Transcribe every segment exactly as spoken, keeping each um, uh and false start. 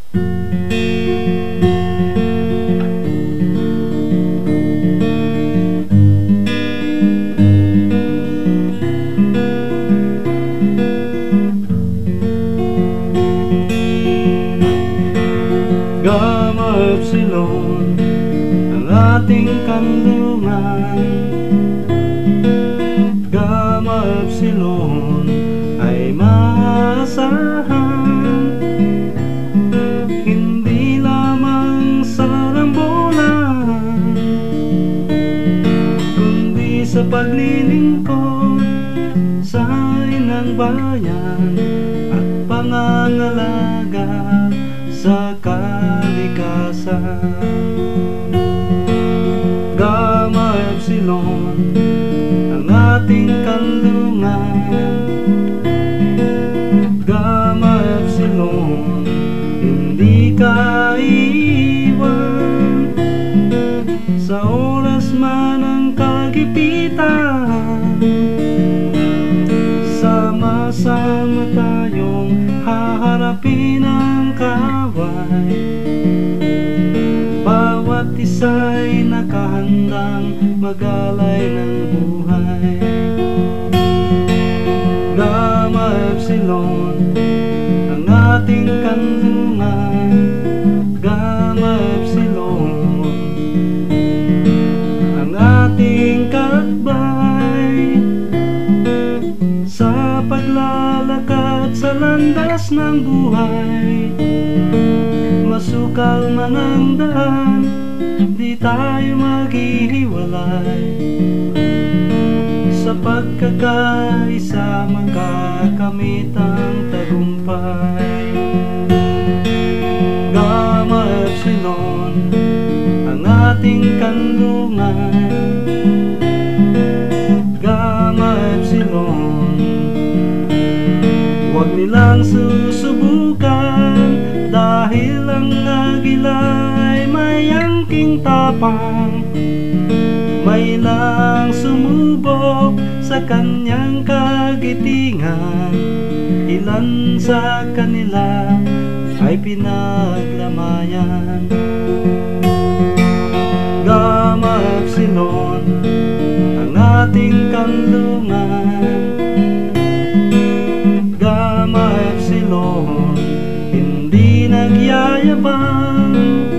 Gamma Epsilon ang ating kanlungan. Gamma Epsilon ay maasahan, hindi lamang sa rambulan, kundi sa paglilingkod sa inang bayan at pangangalaga sa kalikasan. Gamma Epsilon ang ating kanlungan. Gamma Epsilon hindi ka iiwan sa oras man ng kagipitan. Sama-sama tayong haharapin ang kaway, bawat isa'y nakahandang magalay ng buhay. Gamma Epsilon ang ating kanlungan. Gamma Epsilon ang ating kakbay sa paglalakad sa landas ng buhay. Masukal man ang daan, di tayo maghihiwalay. Sa pagkakaisa makakamit ang tagumpay. Gamma Epsilon ang ating kanlungan. Gamma Epsilon huwag nilang susubukan, dahil ang agila'y may angking tapang. May lang sumubok sa kanyang kagitingan, ilan sa kanila ay pinaglamayan. Gamma Epsilon ang ating kanlungan. Gamma Epsilon hindi nagyayabang,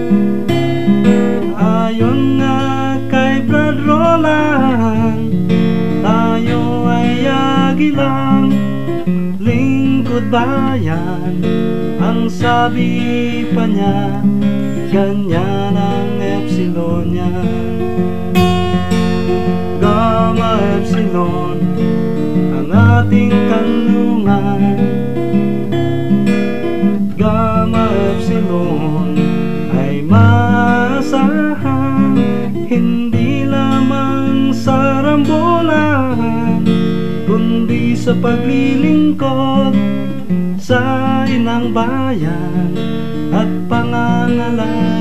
ayon nga kay Brad Roland, tayo ay agilang lingkod bayan. Ang sabi pa niya, ganyan ang Epsilon yan. Gamma Epsilon ang ating kanlungan. Gamma Epsilon ay maasahan, hindi lamang sa rambulan, kundi sa paglilingkod sa inang bayan at pangangalaga